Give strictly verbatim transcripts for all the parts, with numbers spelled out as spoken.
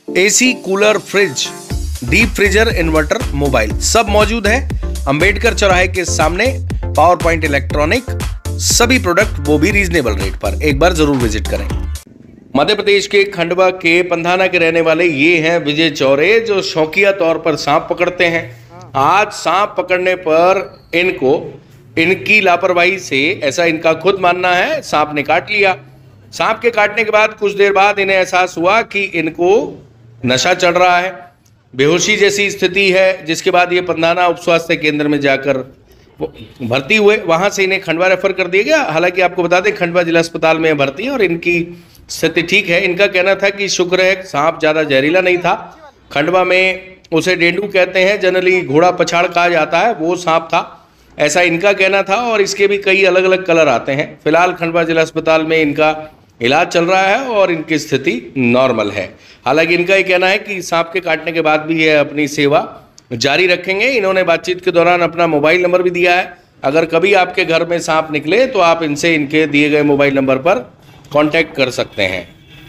AC, cooler, fridge, deep freezer, inverter, mobile सब मौजूद है अंबेडकर चौराहे के सामने। पावर पॉइंट इलेक्ट्रॉनिक, सभी प्रोडक्ट वो भी रीजनेबल रेट पर। एक बार जरूर विजिट करें। मध्य प्रदेश के खंडवा के पंधाना के रहने वाले ये हैं विजय चौरे, जो शौकिया तौर पर सांप पकड़ते हैं। आज सांप पकड़ने पर इनको इनकी लापरवाही से, ऐसा इनका खुद मानना है, सांप ने काट लिया। सांप के काटने के बाद कुछ देर बाद इन्हें एहसास हुआ कि इनको नशा चढ़ रहा है, बेहोशी जैसी स्थिति है, जिसके बाद ये पंधाना उप स्वास्थ्य केंद्र में जाकर भर्ती हुए। वहां से इन्हें खंडवा रेफर कर दिया गया। हालांकि आपको बता दें खंडवा जिला अस्पताल में भर्ती है और इनकी स्थिति ठीक है। इनका कहना था कि शुक्र है सांप ज्यादा जहरीला नहीं था। खंडवा में उसे डेंडू कहते हैं, जनरली घोड़ा पछाड़ कहा जाता है, वो सांप था, ऐसा इनका कहना था। और इसके भी कई अलग अलग कलर आते हैं। फिलहाल खंडवा जिला अस्पताल में इनका इलाज चल रहा है और इनकी स्थिति नॉर्मल है। हालांकि इनका ये कहना है कि सांप के काटने के बाद भी ये अपनी सेवा जारी रखेंगे। इन्होंने बातचीत के दौरान अपना मोबाइल नंबर भी दिया है। अगर कभी आपके घर में सांप निकले तो आप इनसे इनके दिए गए मोबाइल नंबर पर कांटेक्ट कर सकते हैं।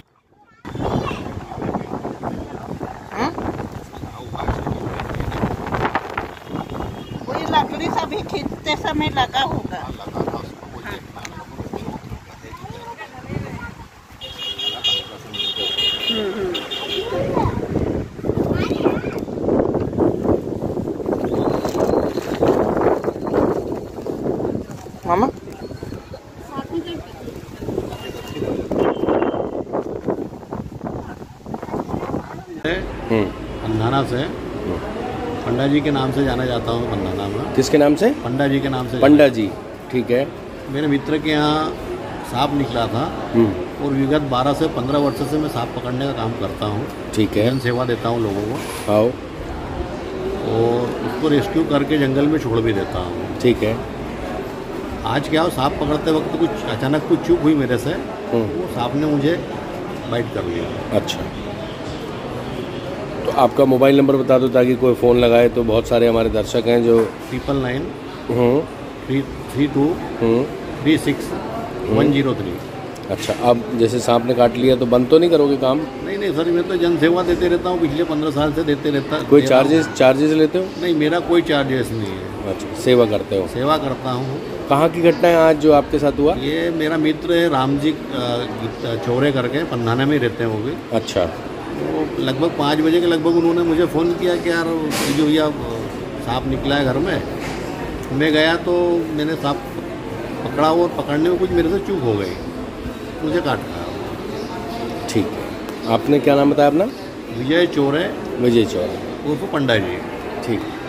कोई लकड़ी सभी खींचते समय लगा होगा। मामा पंधाना से, पंडा जी के नाम से जाना जाता हूँ पंधाना में। किसके नाम से? पंडा जी के नाम से। पंडा जी, ठीक है। मेरे मित्र के यहाँ सांप निकला था और विगत बारह से पंद्रह वर्ष से मैं सांप पकड़ने का काम करता हूँ। ठीक है। जन सेवा देता हूँ लोगों को। आओ। और उसको रेस्क्यू करके जंगल में छोड़ भी देता हूँ। ठीक है। आज क्या हो, सांप पकड़ते वक्त कुछ अचानक कुछ चूक हुई मेरे से, वो सांप ने मुझे बाइट कर लिया। अच्छा, तो आपका मोबाइल नंबर बता दो ताकि कोई फ़ोन लगाए तो बहुत सारे हमारे दर्शक हैं जो triple nine three three two three six one zero three. अच्छा, अब जैसे सांप ने काट लिया तो बंद तो नहीं करोगे काम? नहीं नहीं सर, मैं तो जन सेवा देते रहता हूँ, पिछले पंद्रह साल से देते रहता। कोई चार्जेस चार्जेस लेते हो? नहीं, मेरा कोई चार्जेस नहीं है। अच्छा, सेवा करते हो? सेवा करता हूँ। कहाँ की घटना है आज जो आपके साथ हुआ? ये मेरा मित्र है राम जी चौरे करके, पंधाना में रहते हैं वो भी। अच्छा। तो लगभग पाँच बजे के लगभग उन्होंने मुझे फ़ोन किया कि यार जो भैया सांप निकला है घर में। मैं गया तो मैंने सांप पकड़ा और पकड़ने में कुछ मेरे से चूक हो गई, मुझे काट खाया। ठीक है। आपने क्या नाम बताया अपना? विजय चौरे। विजय चौरे उर्फ पंडा जी। ठीक।